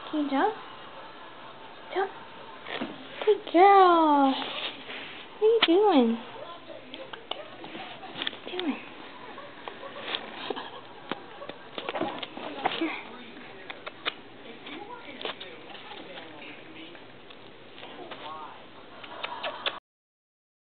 Can you jump? Jump. Good girl. What are you doing?